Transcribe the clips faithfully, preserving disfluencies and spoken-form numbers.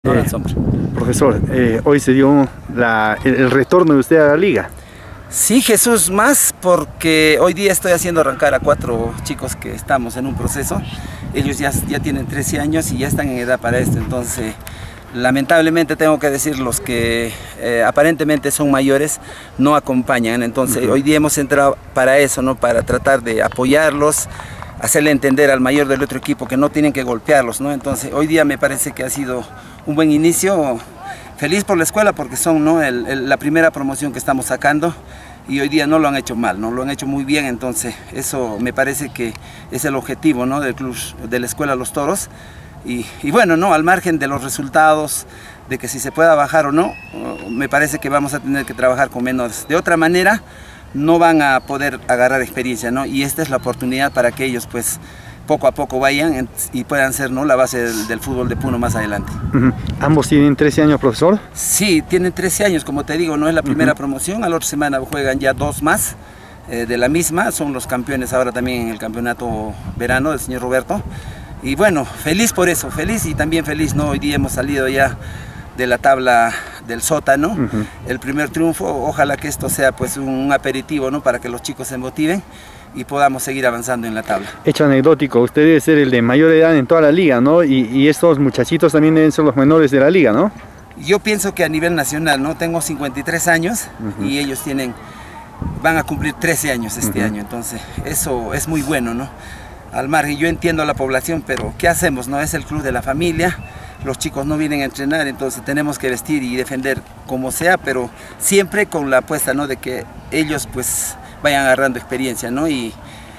Eh, profesor, eh, hoy se dio la, el, el retorno de usted a la liga. Sí, Jesús, más porque hoy día estoy haciendo arrancar a cuatro chicos que estamos en un proceso. Ellos ya, ya tienen trece años y ya están en edad para esto, entonces lamentablemente tengo que decir, los que eh, aparentemente son mayores no acompañan. Entonces uh-huh. hoy día hemos entrado para eso, ¿no? Para tratar de apoyarlos, hacerle entender al mayor del otro equipo que no tienen que golpearlos, ¿no? Entonces hoy día me parece que ha sido un buen inicio. Feliz por la escuela porque son, ¿no? el, el, la primera promoción que estamos sacando y hoy día no lo han hecho mal, ¿no? Lo han hecho muy bien, entonces eso me parece que es el objetivo, ¿no? del club, de la escuela Los Toros. Y, y bueno, ¿no? Al margen de los resultados, de que si se pueda bajar o no, me parece que vamos a tener que trabajar con menos. De otra manera, no van a poder agarrar experiencia, ¿no? Y esta es la oportunidad para que ellos, pues, poco a poco vayan y puedan ser, ¿no? la base del, del fútbol de Puno más adelante. Uh-huh. ¿Ambos tienen trece años, profesor? Sí, tienen trece años, como te digo, no es la primera uh-huh. promoción. A la otra semana juegan ya dos más eh, de la misma. Son los campeones ahora también en el campeonato verano del señor Roberto. Y bueno, feliz por eso, feliz y también feliz, ¿no? Hoy día hemos salido ya de la tabla del sótano, uh-huh. el primer triunfo. Ojalá que esto sea pues un aperitivo, ¿no? Para que los chicos se motiven y podamos seguir avanzando en la tabla. Hecho anecdótico, usted debe ser el de mayor edad en toda la liga, ¿no? Y, y estos muchachitos también deben ser los menores de la liga, ¿no? Yo pienso que a nivel nacional, ¿no? Tengo cincuenta y tres años uh-huh. y ellos tienen, van a cumplir trece años este uh-huh. año, entonces eso es muy bueno, ¿no? Al margen, yo entiendo a la población, pero ¿qué hacemos? No es el club de la familia, los chicos no vienen a entrenar, entonces tenemos que vestir y defender como sea, pero siempre con la apuesta, ¿no? De que ellos pues vayan agarrando experiencia, ¿no? Y,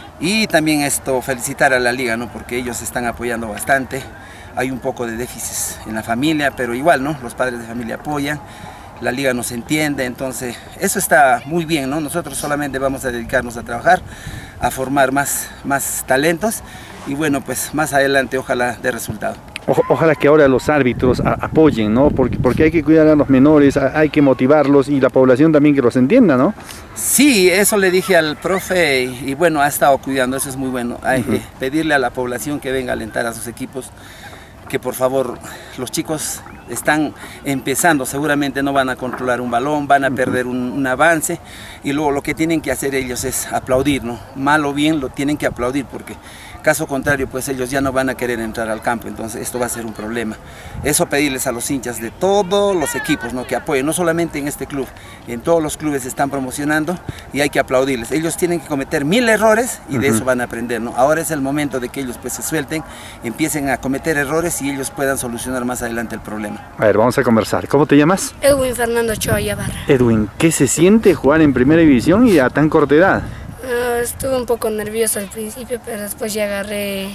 y también esto, felicitar a la liga, ¿no? Porque ellos están apoyando bastante. Hay un poco de déficit en la familia, pero igual, ¿no? Los padres de familia apoyan, la liga nos entiende, entonces eso está muy bien, ¿no? Nosotros solamente vamos a dedicarnos a trabajar, a formar más, más talentos y bueno, pues más adelante ojalá dé resultado. O, ojalá que ahora los árbitros a, apoyen, ¿no? Porque, porque hay que cuidar a los menores, a, hay que motivarlos y la población también que los entienda, ¿no? Sí, eso le dije al profe y, y bueno, ha estado cuidando, eso es muy bueno. Hay que uh-huh. pedirle a la población que venga a alentar a sus equipos, que por favor, los chicos están empezando, seguramente no van a controlar un balón, van a perder un, un avance y luego lo que tienen que hacer ellos es aplaudir, ¿no? Mal o bien lo tienen que aplaudir porque caso contrario pues ellos ya no van a querer entrar al campo, entonces esto va a ser un problema. Eso pedirles a los hinchas de todos los equipos, ¿no? Que apoyen, no solamente en este club, en todos los clubes se están promocionando y hay que aplaudirles. Ellos tienen que cometer mil errores y de uh-huh. eso van a aprender, ¿no? Ahora es el momento de que ellos pues se suelten, empiecen a cometer errores y ellos puedan solucionar más adelante el problema. A ver, vamos a conversar. ¿Cómo te llamas? Edwin Fernando Ochoa Yabarra. Edwin, ¿qué se siente jugar en primera división y a tan corta edad? Uh, estuve un poco nervioso al principio, pero después ya agarré,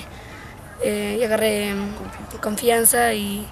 eh, ya agarré confianza y,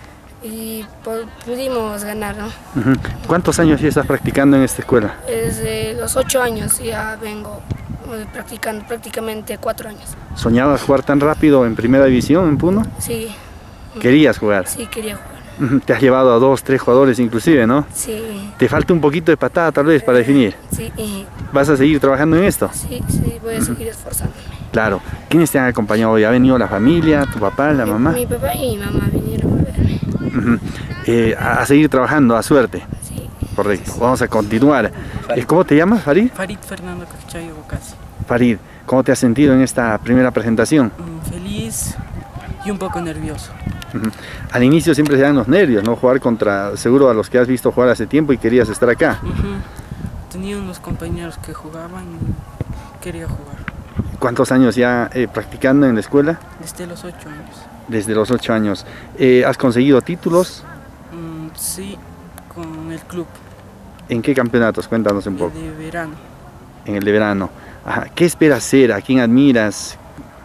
y pudimos ganar, ¿no? Uh-huh. ¿Cuántos años ya estás practicando en esta escuela? Desde los ocho años ya vengo practicando, prácticamente cuatro años. ¿Soñabas jugar tan rápido en primera división en Puno? Sí. ¿Querías jugar? Sí, quería jugar. Te has llevado a dos, tres jugadores inclusive, ¿no? Sí. ¿Te falta un poquito de patada tal vez para definir? Sí. ¿Vas a seguir trabajando en esto? Sí, sí, voy a seguir esforzándome. Claro. ¿Quiénes te han acompañado hoy? ¿Ha venido la familia, tu papá, la mi, mamá? Mi papá y mi mamá vinieron a verme. Uh-huh. eh, a, a seguir trabajando, a suerte. Sí. Correcto. Vamos a continuar. Farid. ¿Cómo te llamas, Farid? Farid Fernando Cachayo Bocas. Farid, ¿cómo te has sentido en esta primera presentación? Mm, feliz y un poco nervioso. Uh-huh. Al inicio siempre se dan los nervios, ¿no? Jugar contra, seguro a los que has visto jugar hace tiempo y querías estar acá. Uh-huh. Tenía unos compañeros que jugaban y quería jugar. ¿Cuántos años ya eh, practicando en la escuela? Desde los ocho años. Desde los ocho años. Eh, ¿Has conseguido títulos? Mm, sí, con el club. ¿En qué campeonatos? Cuéntanos un poco. El de verano. En el de verano. Ajá. ¿Qué esperas ser? ¿A quién admiras?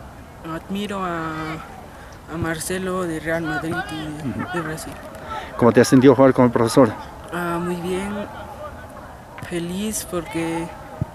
Admiro a... a Marcelo de Real Madrid y uh-huh. de Brasil. ¿Cómo te has sentido jugar con el profesor? Ah, muy bien, feliz porque...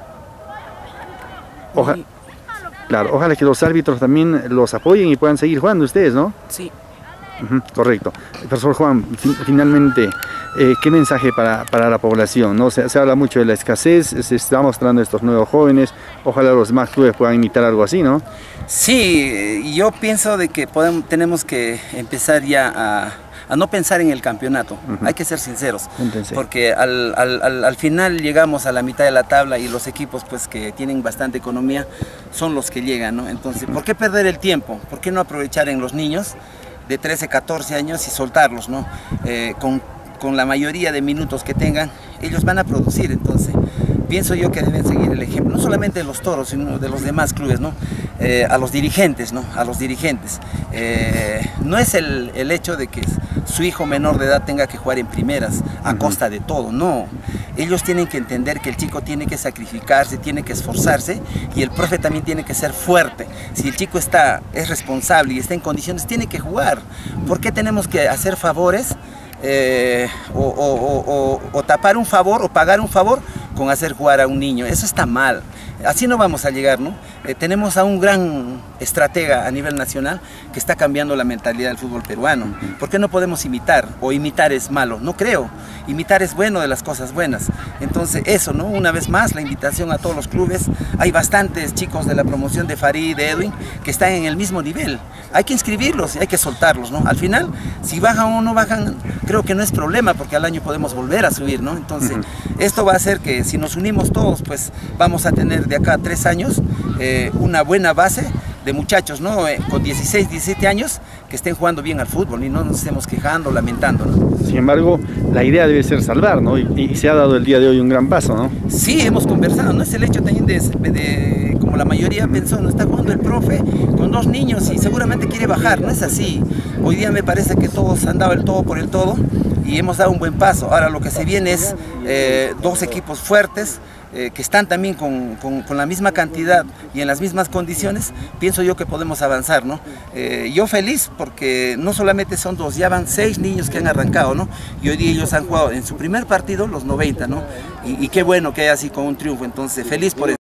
Oja... muy... Claro, ojalá que los árbitros también los apoyen y puedan seguir jugando ustedes, ¿no? Sí. Uh-huh. Correcto. Profesor Juan, fin finalmente, eh, ¿qué mensaje para, para la población? ¿No? Se, se habla mucho de la escasez, se está mostrando estos nuevos jóvenes, ojalá los demás clubes puedan imitar algo así, ¿no? Sí, yo pienso de que podemos, tenemos que empezar ya a, a no pensar en el campeonato. Uh-huh. Hay que ser sinceros, Entonces. porque al, al, al, al final llegamos a la mitad de la tabla y los equipos pues que tienen bastante economía son los que llegan, ¿no? Entonces, ¿por qué perder el tiempo? ¿Por qué no aprovechar en los niños de trece, catorce años y soltarlos, ¿no? Eh, con, con la mayoría de minutos que tengan, ellos van a producir. Entonces pienso yo que deben seguir el ejemplo, no solamente de los toros, sino de los demás clubes, ¿no? Eh, a los dirigentes, ¿no? A los dirigentes. Eh, no es el, el hecho de que su hijo menor de edad tenga que jugar en primeras a uh-huh. costa de todo, no. Ellos tienen que entender que el chico tiene que sacrificarse, tiene que esforzarse y el profe también tiene que ser fuerte. Si el chico está, es responsable y está en condiciones, tiene que jugar. ¿Por qué tenemos que hacer favores eh, o, o, o, o, o tapar un favor o pagar un favor con hacer jugar a un niño? Eso está mal. Así no vamos a llegar, ¿no? Eh, tenemos a un gran estratega a nivel nacional que está cambiando la mentalidad del fútbol peruano. ¿Por qué no podemos imitar? ¿O imitar es malo? No creo. Imitar es bueno de las cosas buenas. Entonces eso, ¿no? Una vez más, la invitación a todos los clubes. Hay bastantes chicos de la promoción de Farid, de Edwin, que están en el mismo nivel. Hay que inscribirlos y hay que soltarlos, ¿no? Al final, si bajan o no bajan, creo que no es problema, porque al año podemos volver a subir, ¿no? Entonces, esto va a hacer que si nos unimos todos, pues vamos a tener de acá a tres años eh, una buena base de muchachos, ¿no? Eh, con dieciséis, diecisiete años que estén jugando bien al fútbol y no nos estemos quejando, lamentando, ¿no? Sin embargo, la idea debe ser salvar, ¿no? Y, y se ha dado el día de hoy un gran paso, ¿no? Sí, hemos conversado, ¿no? Es el hecho también de, de como la mayoría pensó, no está jugando el profe con dos niños y seguramente quiere bajar, no es así. Hoy día me parece que todos han dado el todo por el todo y hemos dado un buen paso. Ahora lo que se viene es eh, dos equipos fuertes, Eh, que están también con, con, con la misma cantidad y en las mismas condiciones. Pienso yo que podemos avanzar, ¿no? Eh, yo feliz porque no solamente son dos, ya van seis niños que han arrancado, ¿no? Y hoy día ellos han jugado en su primer partido los noventa, ¿no? Y, y qué bueno que haya así con un triunfo, entonces feliz por eso.